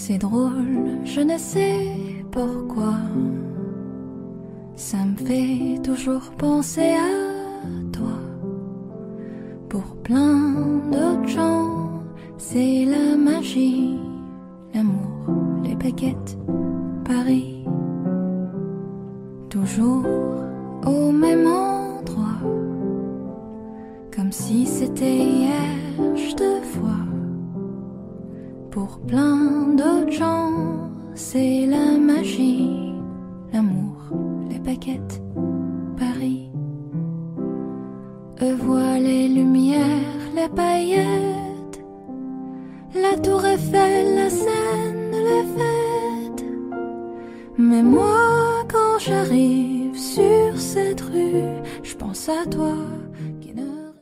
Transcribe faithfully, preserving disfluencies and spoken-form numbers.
C'est drôle, je ne sais pourquoi. Ça me fait toujours penser à toi. Pour plein d'autres gens, c'est la magie, l'amour, les baguettes, Paris. Toujours au même endroit, comme si c'était hier, je te vois. Pour plein d'autres gens, c'est la magie, l'amour, les baguettes, Paris. Eux voient les lumières, les paillettes, la tour Eiffel, la Seine, les fêtes. Mais moi, quand j'arrive sur cette rue, je pense à toi qui ne